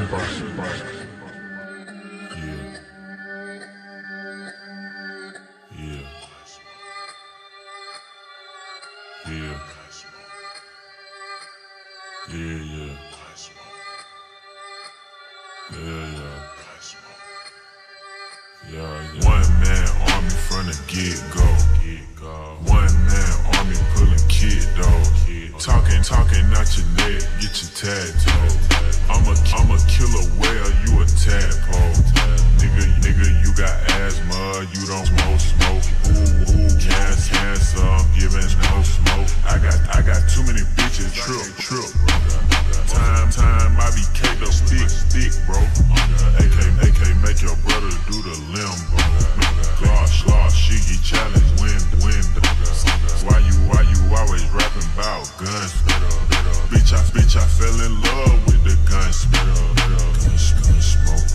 One man army from the get-go. One man army pulling kid though. Talking out your neck, get your tattoo. I'm a killer whale, you a tadpole. Nigga, you got asthma, you don't smoke. Ooh, cancer, I'm giving no smoke. I got too many bitches, trip. Time, I be caked up stick, bro. AK, make your brother do the limbo. Gloss, shiggy challenge, win. Why you always rapping about guns? Bitch, I fell in love with the gun smoke. Gun smoke.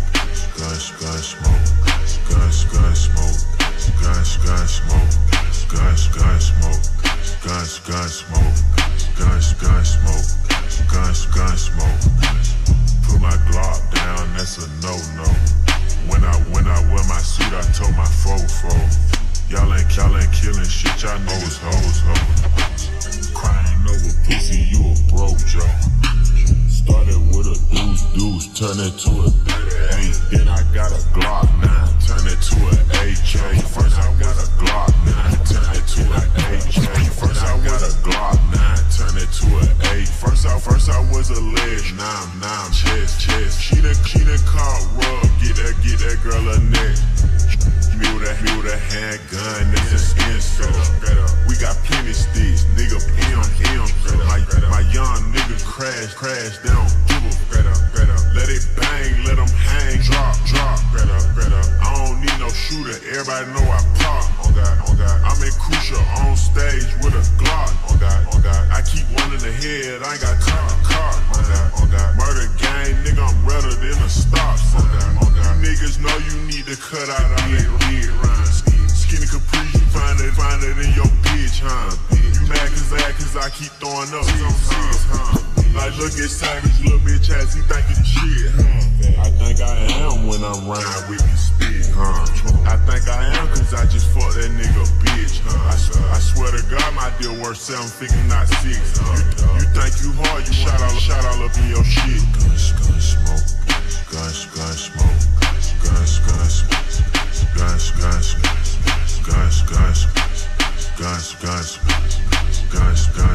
Put my Glock down, that's a no-no. When I wear my suit, I told my fofo. Y'all ain't killing shit, y'all know it's hoes. Crying over pussy, you a broke Joe. Started with a deuce, turn it to a 38. Then I got a Glock 9, turn it to an AK. First I got a Glock 9, turn it to an AK. First I got a Glock 9, turn it to an 8. First I was a leg, now I'm chest. She done caught rub, get that girl a neck. Mute a handgun, it's an insult. We got plenty sticks, nigga M. My young nigga crash, they don't give a let it bang, let them hang, drop. I don't need no shooter, everybody know I pop. On God. I'm in Crucial on stage with a Glock. On God. I keep one in the head, I ain't got car. On God. Murder gang, nigga, I'm redder than a stop sign. On God. Niggas know you need to cut out all that red rhyme. Skinny Capri, you find it in your bitch, huh? You mad cause I keep throwing up huh? Like, look at Savage, little bitch ass, he thinking shit, huh? I think I am when I'm riding with me stick, huh? I think I am cause I just fucked that nigga bitch, huh? I swear to God, my deal worth 7 figures, not 6, huh? You think you hard, you shot all up in your shit. Gun smoke.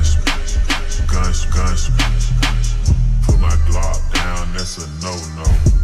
Put my Glock down, that's a no-no.